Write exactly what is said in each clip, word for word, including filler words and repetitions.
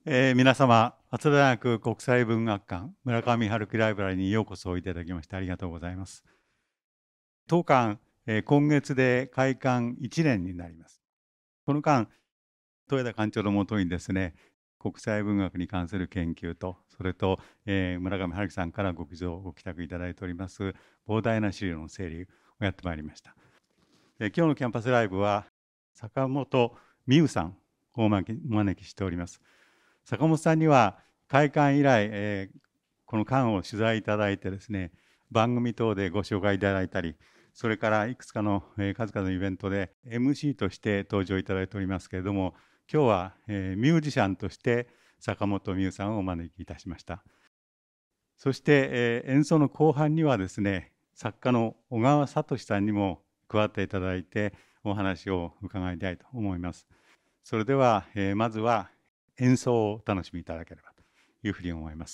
えー、皆様、早稲田大学国際文学館村上春樹ライブラリにようこそいただきましてありがとうございます。当館、えー、今月で開館いちねんになります。この間、豊田館長のもとにですね、国際文学に関する研究と、それと、えー、村上春樹さんからご寄贈ご寄託いただいております膨大な資料の整理をやってまいりました。えー、今日のキャンパスライブは坂本美羽さんをお招きしております。坂本さんには開館以来、えー、この館を取材いただいてですね、番組等でご紹介いただいたり、それからいくつかの、えー、数々のイベントで エムシー として登場いただいておりますけれども、今日は、えー、ミュージシャンとして坂本美羽さんをお招きいたしました。そして、えー、演奏の後半にはですね、作家の小川聡さんにも加わっていただいてお話を伺いたいと思います。それでは、えー、まずは演奏をお楽しみいただければというふうに思います。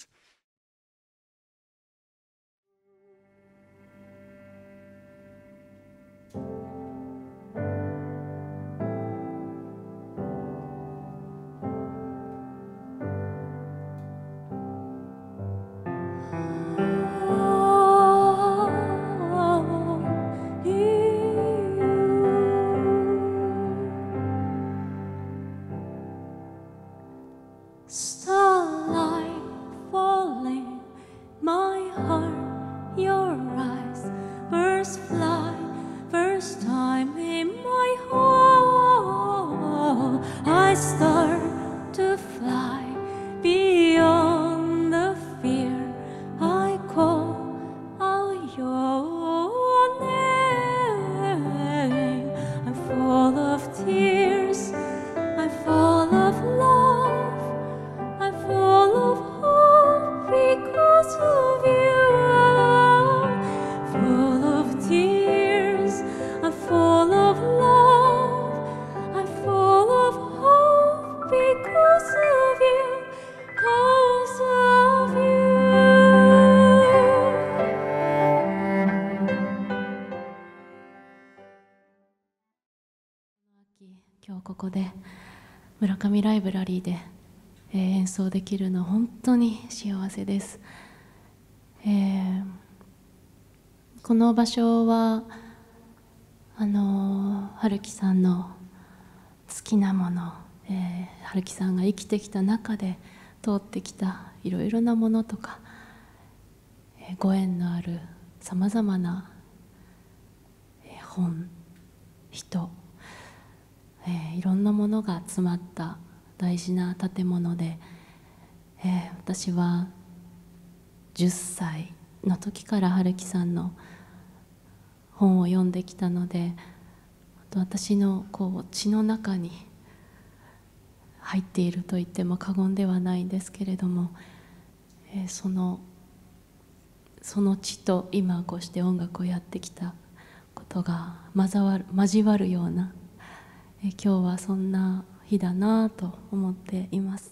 今日ここで村上ライブラリーで、えー、演奏できるの本当に幸せです。えー、この場所はあのー、春樹さんの好きなもの、えー、春樹さんが生きてきた中で通ってきたいろいろなものとか、えー、ご縁のあるさまざまな、えー、本、人、えー、いろんなものが詰まった大事な建物で、えー、私はじゅっさいの時から春樹さんの本を読んできたので、私のこう血の中に入っていると言っても過言ではないんですけれども、えー、そのその血と今こうして音楽をやってきたことが交わる、交わるような、えー、今日はそんな日だなと思っています。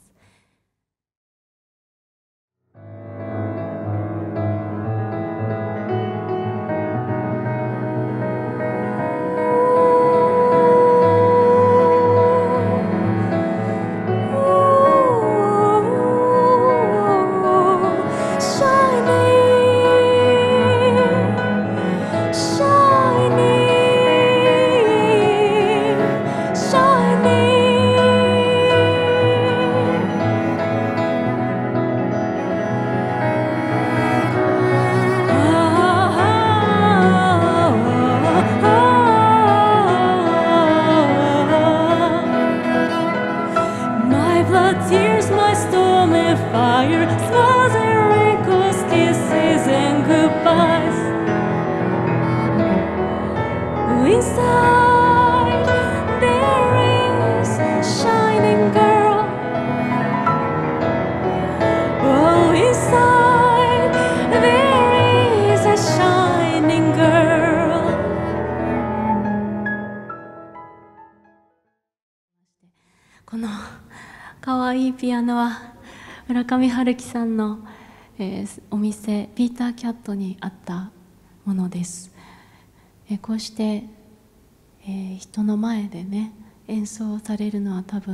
このかわいいピアノは村上春樹さんの、えー、お店ピーターキャットにあったものです。えー、こうして、えー、人の前でね演奏されるのは多分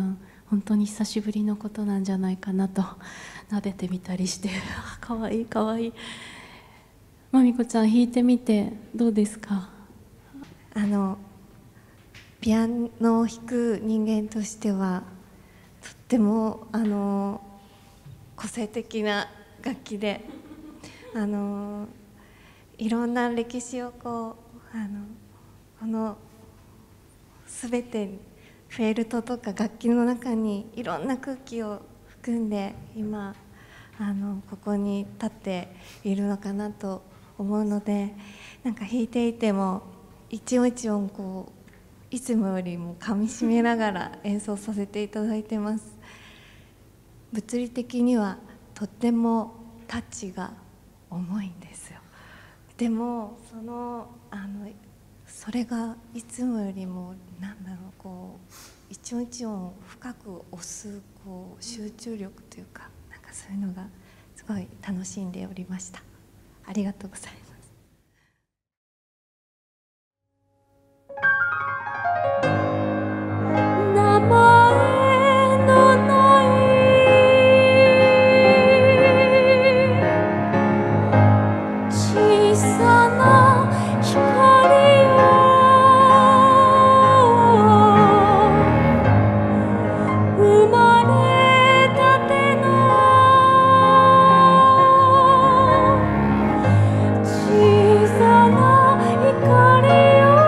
本当に久しぶりのことなんじゃないかなと撫でてみたりして、あ、かわいいかわいい。まみこちゃん弾いてみてどうですか？ あのピアノを弾く人間としてはとってもあの個性的な楽器で、あのいろんな歴史をこうあのこの全てフェルトとか楽器の中にいろんな空気を含んで今あのここに立っているのかなと思うので、なんか弾いていても一音一音こういつもよりもかみしめながら演奏させていただいてます。物理的にはとってもタッチが重いんですよ。でもそのあのそれがいつもよりもなんだろう、こう一音一音深く押すこう集中力というか、なんかそういうのがすごい楽しんでおりました。ありがとうございます。 名前のない小さな光よ、生まれたての小さな光よ、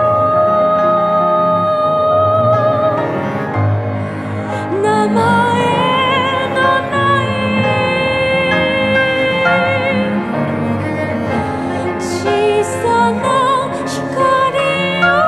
名前のない小さな光よ。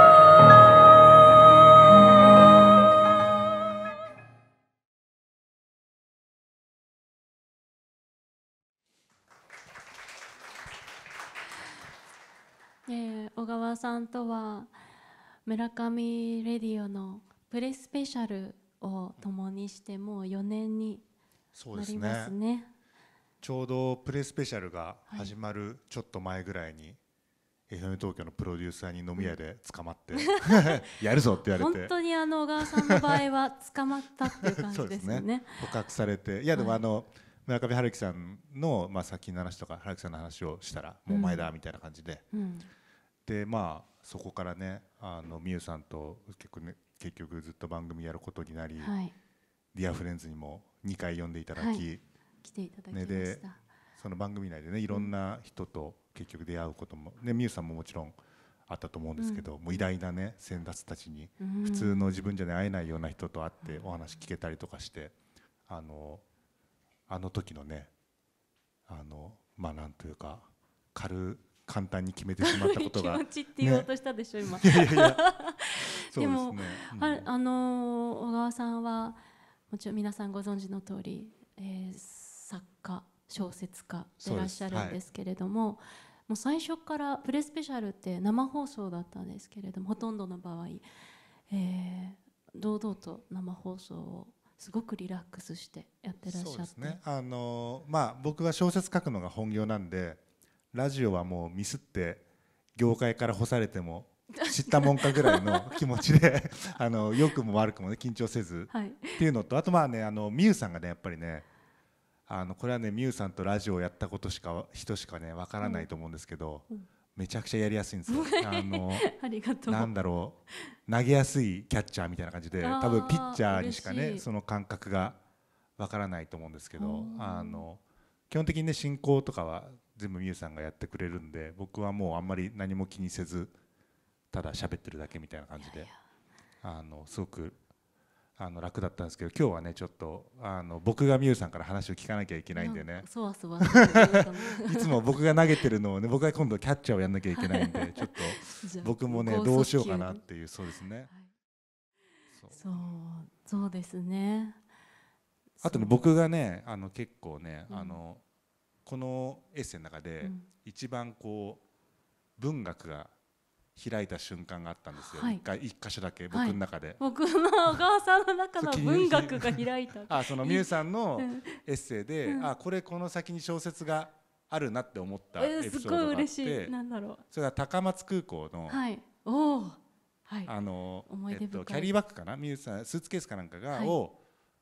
えー小川さんとは村上レディオのプレスペシャルを共にしてもうよねんになりそうですね。 ますね。 ちょうどプレスペシャルが始まるちょっと前ぐらいに、エフエム 東京のプロデューサーに飲み屋で捕まってやるぞって言われて、 本当にあの小川さんの場合は捕まったっていう感じですよね。 捕獲されて、いやでもあの、村上春樹さんの、まあ、作品の話とか春樹さんの話をしたらもう前だみたいな感じで、 うん、 でまあそこからね、あのみゆさんと結局ね、結局ずっと番組やることになり、 はい、 ディアフレンズにもにかい呼んでいただき、 はい、来ていただきまね、 しでた。 その番組内でね、いろんな人と結局出会うことも、ね、みゆさんももちろんあったと思うんですけど、 うん、 もう偉大なね先達たちに、 うん、 普通の自分じゃ、ね、会えないような人と会ってお話聞けたりとかして、あのあの時のね、あのまあなんというか軽簡単に決めてしまったことが気持ちって言おうとしたでしょ、ね、今。 いやいやいやでも、 そうですね、うん、 あ, あの小川さんはもちろん皆さんご存知の通り、えー、作家小説家でいらっしゃるんですけれども、はい、もう最初からプレスペシャルって生放送だったんですけれども、ほとんどの場合、えー、堂々と生放送をすごくリラックスしてやってらっしゃって。そうですね、 あのまあ、僕は小説書くのが本業なんで、ラジオはもうミスって業界から干されても知ったもんかぐらいの気持ちであの良くも悪くもね緊張せず、はい、っていうのと、あとまあね、あのみゆさんがねやっぱりね、あのこれはねみゆさんとラジオをやったことしか人しかねわからないと思うんですけど、うん、めちゃくちゃやりやすいんですよ。あのありがとう。 なんだろう、投げやすいキャッチャーみたいな感じで、多分ピッチャーにしかねその感覚がわからないと思うんですけど、あの基本的にね進行とかは全部みゆさんがやってくれるんで、僕はもうあんまり何も気にせずただ喋ってるだけみたいな感じで、あのすごくあの楽だったんですけど、今日はねちょっとあの僕がみゆさんから話を聞かなきゃいけないんでね、 そわそわいつも僕が投げてるのをね、僕が今度キャッチャーをやんなきゃいけないんで、ちょっと僕もねどうしようかなっていう。そうですね、はい、 そうそうですね。 あとね、僕がねあの結構ね、うん、あのこのエッセイの中で一番こう文学が開いた瞬間があったんですよ、はい、一回一箇所だけ僕の中で、はい、 僕の小川さんの中の文学が開いたあそのみゆさんのエッセイで、うん、あこれこの先に小説があるなって思ったエピソードがあって、えー、すごい嬉しい。なんだろう、それは高松空港の、はい、おはい、あのえっと、キャリーバッグかな、みゆさんスーツケースかなんかが、はい、を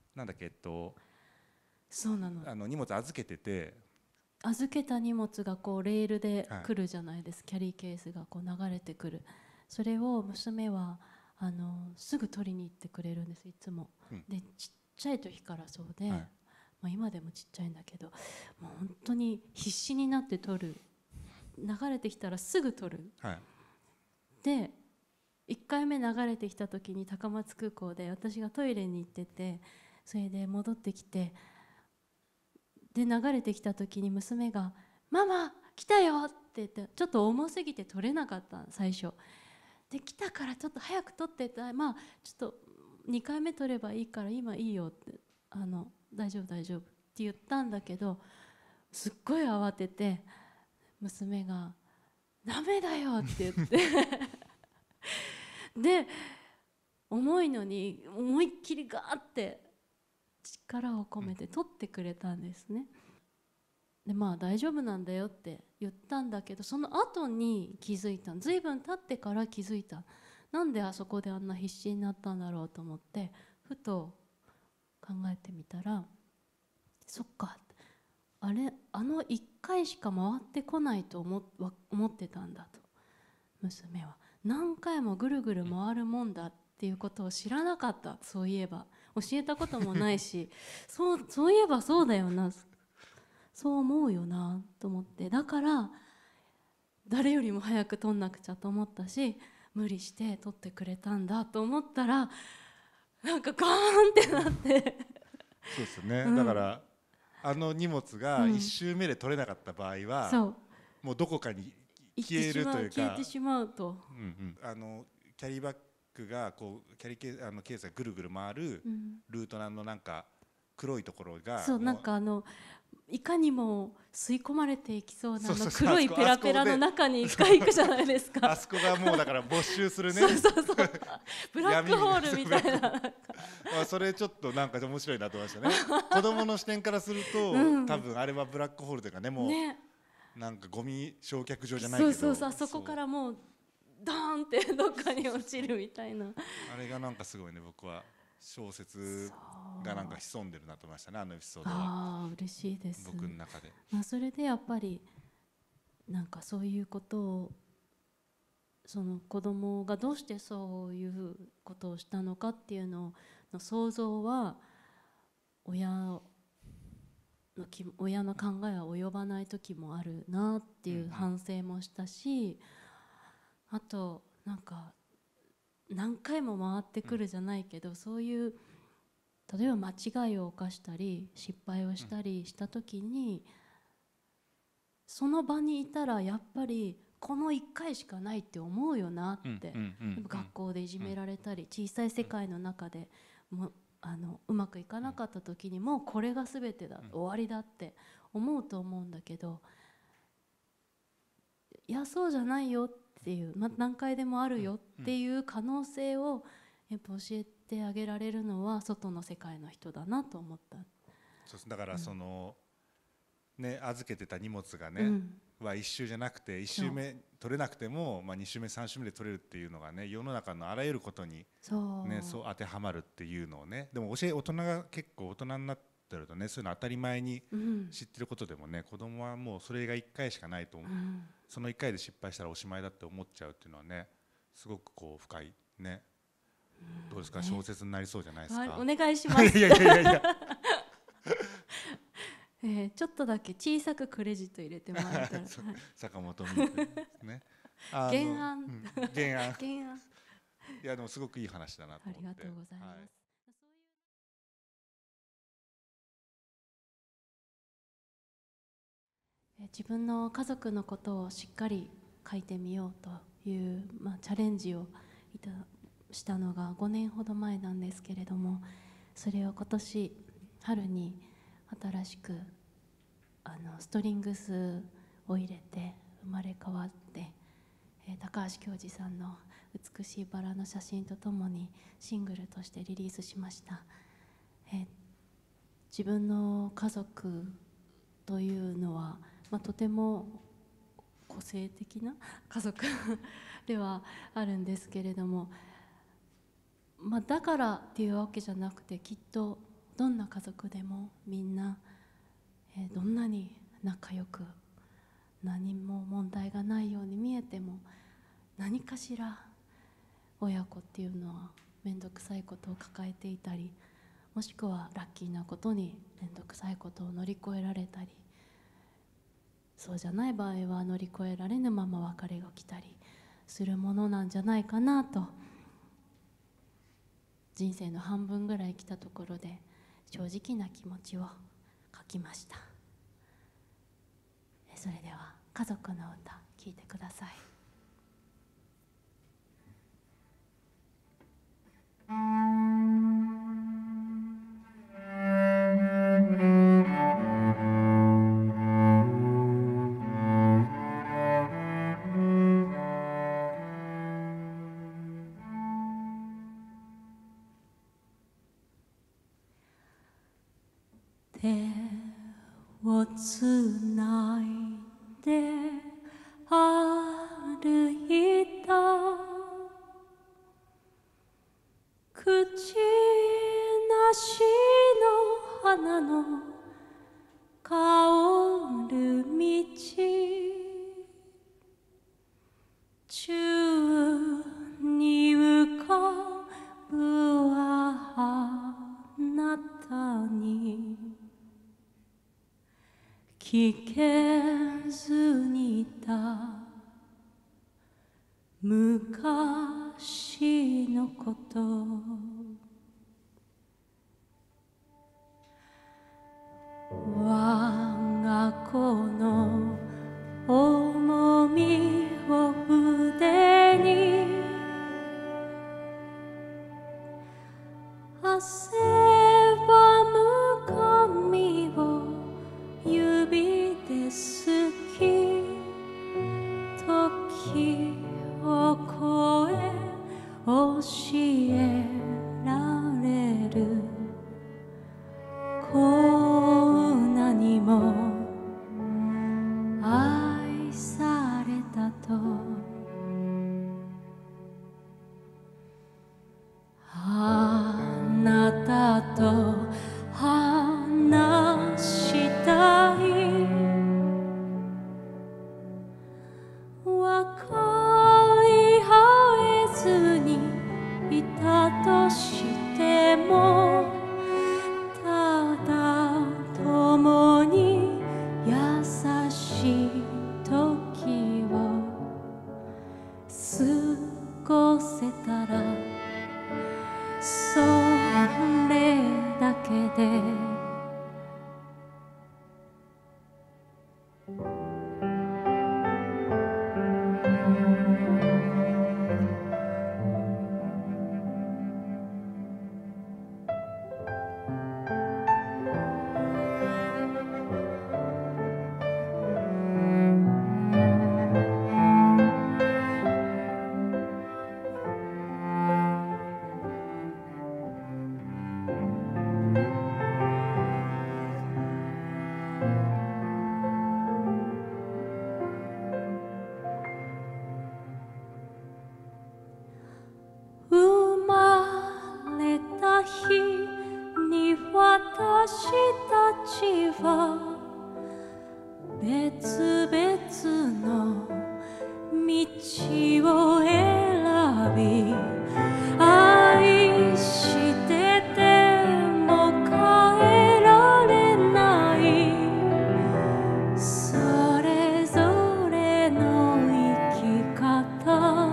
なんだっけえっとそうなの。 あの荷物預けてて、 預けた荷物がこうレールではい来るじゃないですか、キャリーケースがこう流れてくる。それを娘はあのすぐ取りに行ってくれるんです、いつも。 うんでちっちゃい時からそうで、 はいまあ、今でもちっちゃいんだけど、もう本当に必死になって取る。流れてきたらすぐ取る。 はいでいっかいめ流れてきた時に高松空港で私がトイレに行ってて、それで戻ってきて、で流れてきた時に娘が「ママ来たよ!」って言って、ちょっと重すぎて取れなかった最初で、来たからちょっと早く取ってって、まあちょっとにかいめ取ればいいから今いいよって、あの大丈夫大丈夫って言ったんだけど、すっごい慌てて娘が「ダメだよ!」って言ってで重いのに思いっきりガーって力を込めて取ってくれたんですね。でまあ大丈夫なんだよって言ったんだけど、その後に気づいた。ずいぶん経ってから気づいた。なんであそこであんな必死になったんだろうと思って、ふと考えてみたら、そっか、あれあのいっかいしか回ってこないと思思ってたんだと。娘は何回もぐるぐる回るもんだっていうことを知らなかった。そういえば教えたこともないしそう、そういえばそうだよな、そう思うよなと思って、だから誰よりも早く取んなくちゃと思ったし、無理して取ってくれたんだと思ったら、なんかガーンってなってそうですね、 うん、 だからあの荷物がうんいち周目で取れなかった場合は、 そうもうどこかに消えるというか、 消えてしまうと、 うんうん、あのキャリーバッグがこうキャリーケース、あのケースがぐるぐる回るうんルートのなんか黒いところが、 そう、なんかあのいかにも吸い込まれていきそうなあのそうそうそう、 黒いペラペラの中に一回行くじゃないですか。 あそこがもうだから没収するねそうそうそう、ブラックホールみたいな。 まあそれちょっとなんか面白いなと思いましたね。子供の視点からすると、うん、多分あれはブラックホールというかね、もうね、なんかゴミ焼却場じゃないけど、 そうそうそう、あそこからもうドーンってどっかに落ちるみたいな。 あれがなんかすごいね、僕は小説がなんか潜んでるなと思いましたね、あのエピソードは。 ああ、嬉しいです。 僕の中で。 まあそれでやっぱりなんかそういうことを、その子供がどうしてそういうことをしたのかっていうのの想像は親のき親の考えは及ばない時もあるなっていう反省もしたし、あとなんか何回も回ってくるじゃないけど、そういう例えば間違いを犯したり失敗をしたりした時に、その場にいたらやっぱりこのいっかいしかないって思うよなって、学校でいじめられたり小さい世界の中でもあのうまくいかなかった時にもうこれが全てだ、終わりだって思うと思うんだけど、いやそうじゃないよっていう、まあ、何回でもあるよっていう可能性をやっぱ教えてあげられるのは外の世界の人だなと思った。 そうだからその、うん、ね、預けてた荷物がね、うん、はいっ周じゃなくていち周目取れなくても、まあ、に周目さん周目で取れるっていうのがね、世の中のあらゆることに、ね、そう当てはまるっていうのをね、でも教え大人が結構大人になってるとね、そういうの当たり前に知ってることでもね、うん、子供はもうそれがいっかいしかないと思う、うん、そのいっかいで失敗したらおしまいだって思っちゃうっていうのはね、すごくこう深いね。どうですか、小説になりそうじゃないですか。 お願いします。いやいやいやいやえー、ちょっとだけ小さくクレジット入れてもらったら坂本美代ですね。 原案、うん、 原案原案いやでもすごくいい話だなと思って。 ありがとうございます、はい。自分の家族のことをしっかり書いてみようという、まあ、チャレンジをいたしたのがごねんほど前なんですけれども、それを今年春に新しくあのストリングスを入れて生まれ変わって、えー、高橋恭司さんの美しいバラの写真とともにシングルとしてリリースしました。えー、自分の家族というのは、まあ、とても個性的な家族ではあるんですけれども、まあ、だからっていうわけじゃなくて、きっとどんな家族でもみんな、えーどんなに仲良く何も問題がないように見えても、何かしら親子っていうのは面倒くさいことを抱えていたり、もしくはラッキーなことに面倒くさいことを乗り越えられたり、そうじゃない場合は乗り越えられぬまま別れが来たりするものなんじゃないかなと、人生の半分ぐらい来たところで正直な気持ちを書きました。それでは家族の歌聴いてください。手をつないで歩いた、口なしの花の香る道、宙に浮かぶあなたに聞けずにいた昔のこと、我が子の重みを筆に汗ばむ髪を指ですき、時を超え教えられる、こんなにも愛されたと、あなたと話したい、分かり合えずにいたとしても、ただ共に優しい時を過ごせたら、それだけで生まれた日に私たちは別々の道を選び、愛してても変えられない、それぞれの生き方、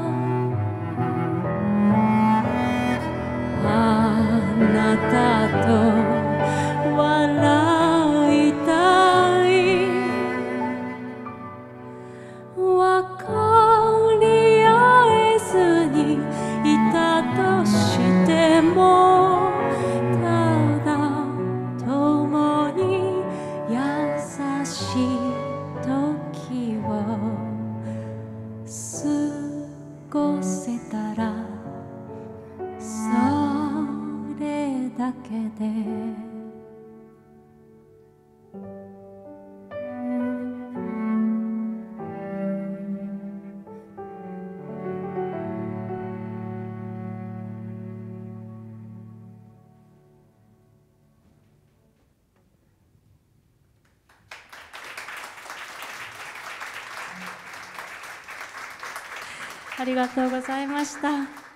あなたと笑いたい、分かり合えずにいたとしても、ただ共に優しい時を過ごせたら、それだけでありがとうございました。